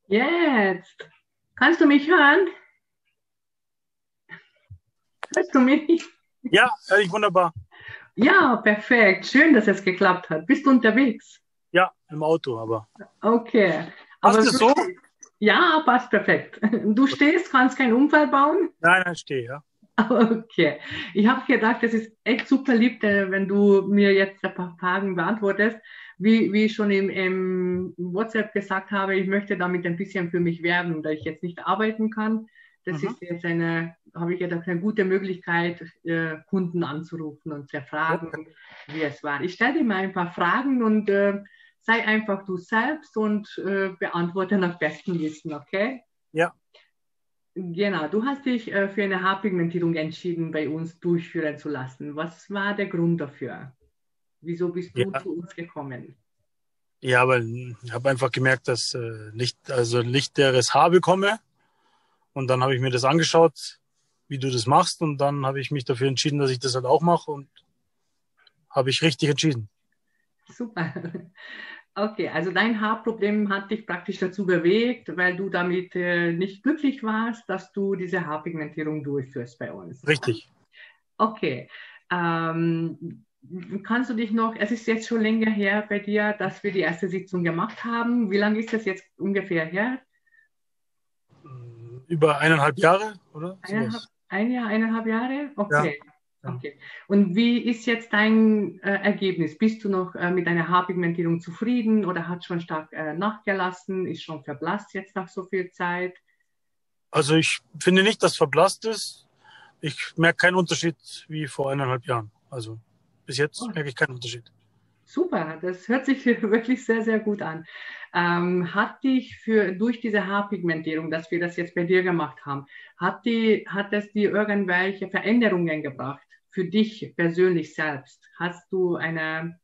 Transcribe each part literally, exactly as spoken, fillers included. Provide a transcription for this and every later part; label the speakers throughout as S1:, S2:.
S1: Jetzt. Kannst du mich hören? Hörst du mich?
S2: Ja, ehrlich wunderbar.
S1: Ja, perfekt. Schön, dass es geklappt hat. Bist du unterwegs?
S2: Ja, im Auto, aber.
S1: Okay.
S2: Passt
S1: Aber
S2: es
S1: du
S2: so?
S1: stehst. Ja, passt perfekt. Du stehst, kannst keinen Unfall bauen?
S2: Nein, nein, stehe, ja.
S1: Okay. Ich habe gedacht, es ist echt super lieb, äh, wenn du mir jetzt ein paar Fragen beantwortest. Wie, wie ich schon im, im WhatsApp gesagt habe, ich möchte damit ein bisschen für mich werben, da ich jetzt nicht arbeiten kann. Das
S2: Mhm.
S1: ist jetzt eine, habe ich gedacht, eine gute Möglichkeit, äh, Kunden anzurufen und zu
S2: Okay.
S1: fragen, wie es war. Ich stelle dir mal ein paar Fragen und äh, sei einfach du selbst und äh, beantworte nach bestem Wissen, okay?
S2: Ja,
S1: Genau, du hast dich äh, für eine Haarpigmentierung entschieden, bei uns durchführen zu lassen. Was war der Grund dafür? Wieso bist du
S2: ja,
S1: zu uns gekommen?
S2: ja, aber ich habe einfach gemerkt, dass äh, Licht, also lichteres Haar bekomme. Und dann habe ich mir das angeschaut, wie du das machst. Und dann habe ich mich dafür entschieden, dass ich das halt auch mache. Und habe ich richtig entschieden.
S1: Super. Okay, also dein Haarproblem hat dich praktisch dazu bewegt, weil du damit äh, nicht glücklich warst, dass du diese Haarpigmentierung durchführst bei uns.
S2: Richtig.
S1: Okay. Ähm, kannst du dich noch, es ist jetzt schon länger her bei dir, dass wir die erste Sitzung gemacht haben. Wie lange ist das jetzt ungefähr her?
S2: Über eineinhalb Jahre, oder?
S1: Eineinhalb,
S2: Sowas.
S1: ein Jahr, eineinhalb Jahre?
S2: Ja.
S1: Okay.
S2: Ja.
S1: Okay. Und wie ist jetzt dein äh, Ergebnis? Bist du noch äh, mit deiner Haarpigmentierung zufrieden oder hat schon stark äh, nachgelassen? Ist schon verblasst jetzt nach so viel Zeit?
S2: Also ich finde nicht, dass verblasst ist. Ich merke keinen Unterschied wie vor eineinhalb Jahren. Also bis
S1: Oh,
S2: jetzt merke ich keinen Unterschied.
S1: super, das hört sich wirklich sehr, sehr gut an. Ähm, hat dich für, durch diese Haarpigmentierung, dass wir das jetzt bei dir gemacht haben, hat die, hat es dir irgendwelche Veränderungen gebracht? Für dich persönlich selbst? Hast du eine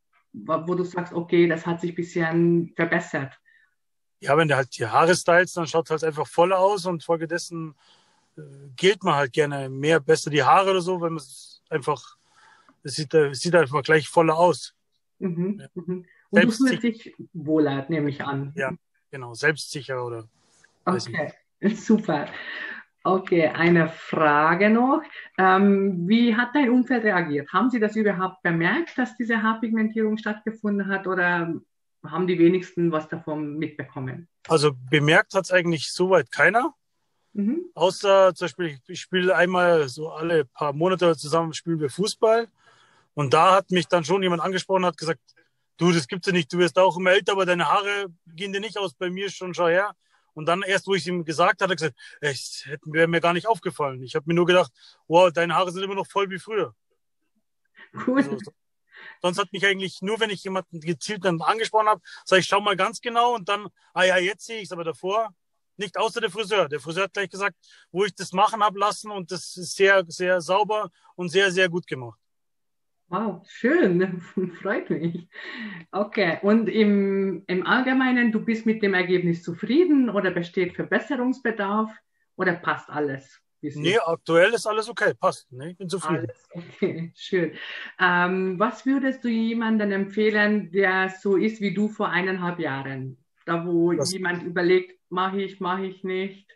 S1: wo du sagst, okay, das hat sich ein bisschen verbessert.
S2: Ja, wenn du halt die Haare stylst, dann schaut es halt einfach voller aus und folgedessen äh, gilt man halt gerne mehr, besser die Haare oder so, weil man es einfach, es sieht, äh, es sieht einfach gleich voller aus.
S1: Mhm,
S2: Ja.
S1: mhm. Und du fühlst
S2: Selbstsicher,
S1: dich wohler, nehme ich an.
S2: ja, genau, selbstsicher oder weiß nicht.
S1: Okay, super. Okay, eine Frage noch. Ähm, wie hat dein Umfeld reagiert? Haben Sie das überhaupt bemerkt, dass diese Haarpigmentierung stattgefunden hat oder haben die wenigsten was davon mitbekommen?
S2: Also bemerkt hat es eigentlich soweit keiner,
S1: Mhm.
S2: außer zum Beispiel, ich spiele einmal so alle paar Monate zusammen, spielen wir Fußball und da hat mich dann schon jemand angesprochen und hat gesagt, du, das gibt's ja nicht, du wirst auch immer älter, aber deine Haare gehen dir nicht aus, bei mir schon, schau her. Und dann erst, wo ich es ihm gesagt hatte, hat er gesagt, es wäre mir gar nicht aufgefallen. Ich habe mir nur gedacht, wow, deine Haare sind immer noch voll wie früher.
S1: Cool.
S2: Also sonst hat mich eigentlich nur, wenn ich jemanden gezielt dann angesprochen habe, sage ich, schau mal ganz genau und dann, ah ja, jetzt sehe ich es, aber davor nicht, außer der Friseur. Der Friseur hat gleich gesagt, wo ich das machen habe lassen und das ist sehr, sehr sauber und sehr, sehr gut gemacht.
S1: Wow, schön, freut mich. Okay, und im, im Allgemeinen, du bist mit dem Ergebnis zufrieden oder besteht Verbesserungsbedarf oder passt alles, wie es
S2: Nee,
S1: ist?
S2: aktuell ist alles okay, passt. Nee, ich bin zufrieden.
S1: Alles okay, schön. Ähm, was würdest du jemandem empfehlen, der so ist wie du vor eineinhalb Jahren? Da, wo
S2: Das,
S1: jemand überlegt, mache ich, mache ich nicht.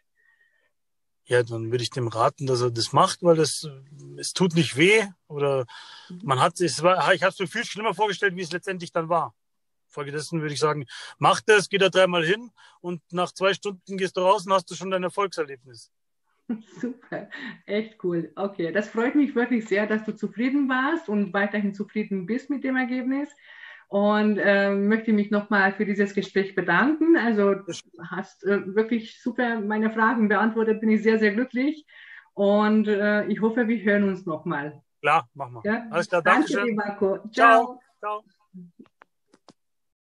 S2: ja, dann würde ich dem raten, dass er das macht, weil das, es tut nicht weh oder man hat, es war, ich habe es mir viel schlimmer vorgestellt, wie es letztendlich dann war. Folgedessen würde ich sagen, mach das, geh da dreimal hin und nach zwei Stunden gehst du raus und hast du schon dein Erfolgserlebnis.
S1: Super, echt cool. Okay, das freut mich wirklich sehr, dass du zufrieden warst und weiterhin zufrieden bist mit dem Ergebnis. Und äh, möchte mich nochmal für dieses Gespräch bedanken. Also
S2: Das,
S1: hast äh, wirklich super meine Fragen beantwortet, bin ich sehr, sehr glücklich. Und äh, ich hoffe, wir hören uns nochmal.
S2: klar, mach mal.
S1: Ja?
S2: Alles klar,
S1: Danke
S2: Dankeschön.
S1: dir, Marco.
S2: Ciao.
S1: Ciao.
S2: Ciao.